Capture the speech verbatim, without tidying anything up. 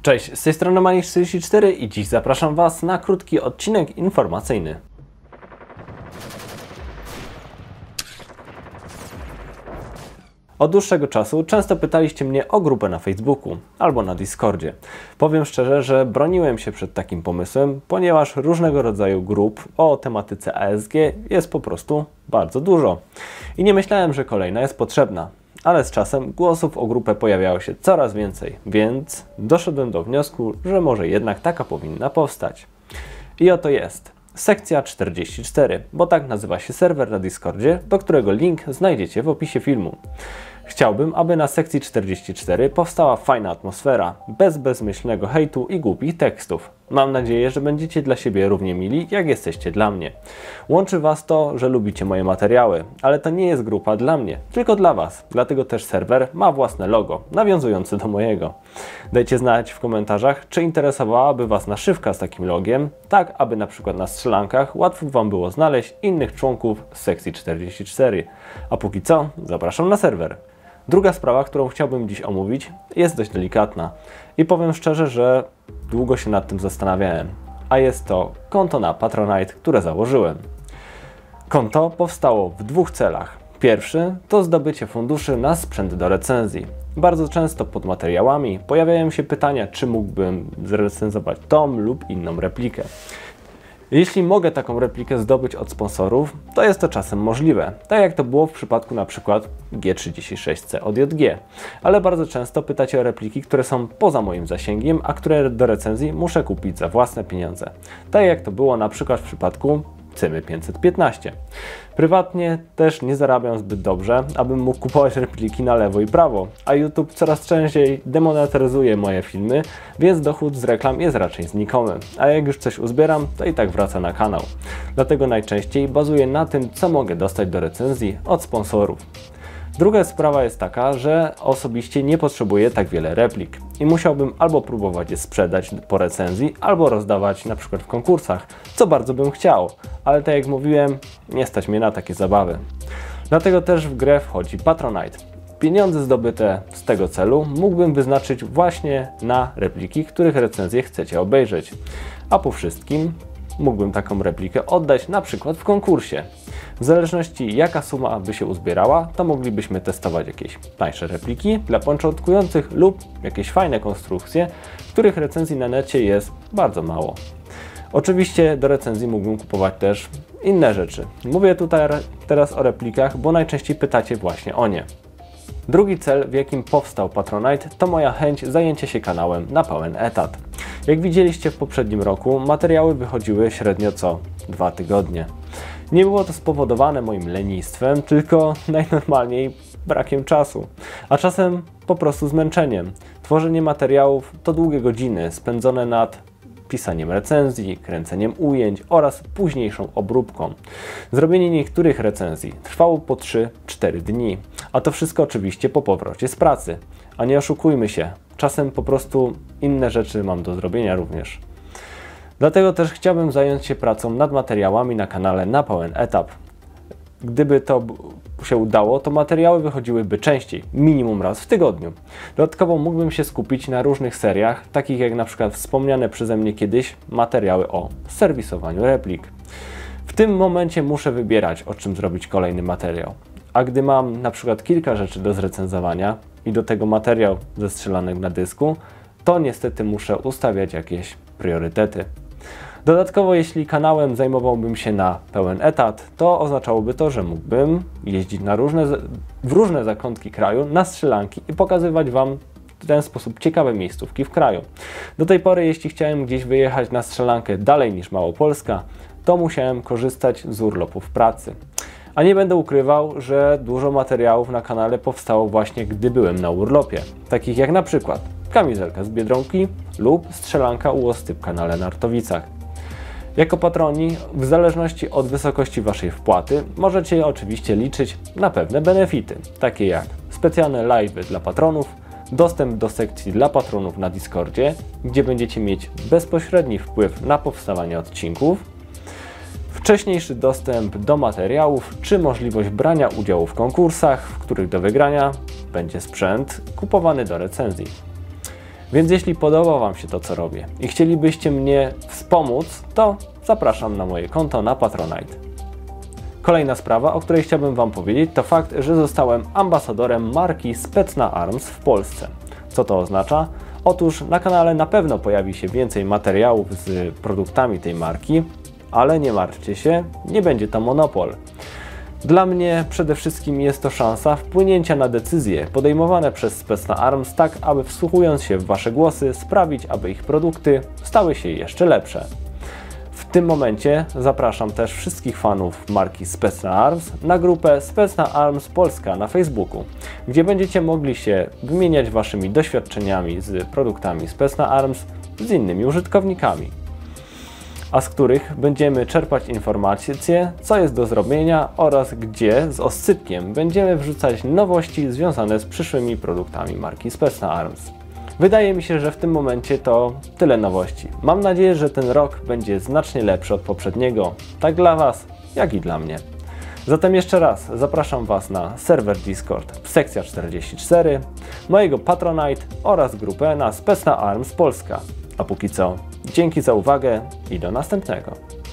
Cześć, z tej strony Maniek czterdzieści cztery i dziś zapraszam Was na krótki odcinek informacyjny. Od dłuższego czasu często pytaliście mnie o grupę na Facebooku albo na Discordzie. Powiem szczerze, że broniłem się przed takim pomysłem, ponieważ różnego rodzaju grup o tematyce A S G jest po prostu bardzo dużo. I nie myślałem, że kolejna jest potrzebna. Ale z czasem głosów o grupę pojawiało się coraz więcej, więc doszedłem do wniosku, że może jednak taka powinna powstać. I oto jest. Sekcja czterdzieści cztery, bo tak nazywa się serwer na Discordzie, do którego link znajdziecie w opisie filmu. Chciałbym, aby na sekcji czterdzieści cztery powstała fajna atmosfera, bez bezmyślnego hejtu i głupich tekstów. Mam nadzieję, że będziecie dla siebie równie mili, jak jesteście dla mnie. Łączy Was to, że lubicie moje materiały, ale to nie jest grupa dla mnie, tylko dla Was. Dlatego też serwer ma własne logo, nawiązujące do mojego. Dajcie znać w komentarzach, czy interesowałaby Was naszywka z takim logiem, tak aby na przykład na strzelankach łatwo Wam było znaleźć innych członków z sekcji czterdzieści cztery. A póki co, zapraszam na serwer. Druga sprawa, którą chciałbym dziś omówić, jest dość delikatna i powiem szczerze, że długo się nad tym zastanawiałem, a jest to konto na Patronite, które założyłem. Konto powstało w dwóch celach. Pierwszy to zdobycie funduszy na sprzęt do recenzji. Bardzo często pod materiałami pojawiają się pytania, czy mógłbym zrecenzować tą lub inną replikę. Jeśli mogę taką replikę zdobyć od sponsorów, to jest to czasem możliwe, tak jak to było w przypadku na przykład G trzydzieści sześć C od J G. Ale bardzo często pytacie o repliki, które są poza moim zasięgiem, a które do recenzji muszę kupić za własne pieniądze. Tak jak to było na przykład w przypadku Cymy pięćset piętnaście. Prywatnie też nie zarabiam zbyt dobrze, abym mógł kupować repliki na lewo i prawo, a YouTube coraz częściej demonetyzuje moje filmy, więc dochód z reklam jest raczej znikomy, a jak już coś uzbieram, to i tak wraca na kanał. Dlatego najczęściej bazuję na tym, co mogę dostać do recenzji od sponsorów. Druga sprawa jest taka, że osobiście nie potrzebuję tak wiele replik i musiałbym albo próbować je sprzedać po recenzji, albo rozdawać na przykład w konkursach, co bardzo bym chciał, ale tak jak mówiłem, nie stać mnie na takie zabawy. Dlatego też w grę wchodzi Patronite. Pieniądze zdobyte z tego celu mógłbym wyznaczyć właśnie na repliki, których recenzję chcecie obejrzeć, a po wszystkim mógłbym taką replikę oddać na przykład w konkursie. W zależności jaka suma by się uzbierała, to moglibyśmy testować jakieś tańsze repliki dla początkujących lub jakieś fajne konstrukcje, których recenzji na necie jest bardzo mało. Oczywiście do recenzji mógłbym kupować też inne rzeczy. Mówię tutaj teraz o replikach, bo najczęściej pytacie właśnie o nie. Drugi cel, w jakim powstał Patronite, to moja chęć zajęcia się kanałem na pełen etat. Jak widzieliście w poprzednim roku, materiały wychodziły średnio co dwa tygodnie. Nie było to spowodowane moim lenistwem, tylko najnormalniej brakiem czasu, a czasem po prostu zmęczeniem. Tworzenie materiałów to długie godziny spędzone nad pisaniem recenzji, kręceniem ujęć oraz późniejszą obróbką. Zrobienie niektórych recenzji trwało po trzy cztery dni, a to wszystko oczywiście po powrocie z pracy. A nie oszukujmy się, czasem po prostu inne rzeczy mam do zrobienia również. Dlatego też chciałbym zająć się pracą nad materiałami na kanale na pełen etap. Gdyby to się udało, to materiały wychodziłyby częściej, minimum raz w tygodniu. Dodatkowo mógłbym się skupić na różnych seriach, takich jak na przykład wspomniane przeze mnie kiedyś materiały o serwisowaniu replik. W tym momencie muszę wybierać, o czym zrobić kolejny materiał. A gdy mam na przykład kilka rzeczy do zrecenzowania i do tego materiał ze strzelanek na dysku, to niestety muszę ustawiać jakieś priorytety. Dodatkowo, jeśli kanałem zajmowałbym się na pełen etat, to oznaczałoby to, że mógłbym jeździć na różne, w różne zakątki kraju na strzelanki i pokazywać Wam w ten sposób ciekawe miejscówki w kraju. Do tej pory, jeśli chciałem gdzieś wyjechać na strzelankę dalej niż Małopolska, to musiałem korzystać z urlopów pracy. A nie będę ukrywał, że dużo materiałów na kanale powstało właśnie gdy byłem na urlopie, takich jak na przykład kamizelka z Biedronki lub strzelanka u Ostypka na Lenartowicach. Jako patroni, w zależności od wysokości Waszej wpłaty, możecie oczywiście liczyć na pewne benefity, takie jak specjalne live'y dla patronów, dostęp do sekcji dla patronów na Discordzie, gdzie będziecie mieć bezpośredni wpływ na powstawanie odcinków, wcześniejszy dostęp do materiałów, czy możliwość brania udziału w konkursach, w których do wygrania będzie sprzęt kupowany do recenzji. Więc jeśli podoba Wam się to, co robię i chcielibyście mnie wspomóc, to zapraszam na moje konto na Patronite. Kolejna sprawa, o której chciałbym Wam powiedzieć, to fakt, że zostałem ambasadorem marki Specna Arms w Polsce. Co to oznacza? Otóż na kanale na pewno pojawi się więcej materiałów z produktami tej marki, ale nie martwcie się, nie będzie to monopol. Dla mnie przede wszystkim jest to szansa wpłynięcia na decyzje podejmowane przez Specna Arms, tak aby wsłuchując się w Wasze głosy sprawić, aby ich produkty stały się jeszcze lepsze. W tym momencie zapraszam też wszystkich fanów marki Specna Arms na grupę Specna Arms Polska na Facebooku, gdzie będziecie mogli się wymieniać Waszymi doświadczeniami z produktami Specna Arms z innymi użytkownikami, a z których będziemy czerpać informacje, co jest do zrobienia oraz gdzie z oscypkiem będziemy wrzucać nowości związane z przyszłymi produktami marki Specna Arms. Wydaje mi się, że w tym momencie to tyle nowości. Mam nadzieję, że ten rok będzie znacznie lepszy od poprzedniego, tak dla Was, jak i dla mnie. Zatem jeszcze raz zapraszam Was na serwer Discord w sekcja czterdzieści cztery, mojego Patronite oraz grupę na Specna Arms Polska. A póki co, dzięki za uwagę i do następnego.